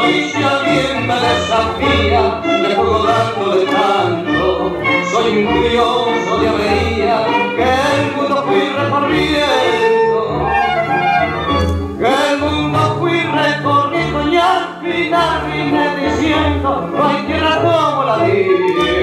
Y si alguien me desafía, le juego dando de tanto. Soy un curioso de avería que el mundo fui recorriendo. Que el mundo fui recorriendo y al final vine diciendo: no hay tierra como la mía.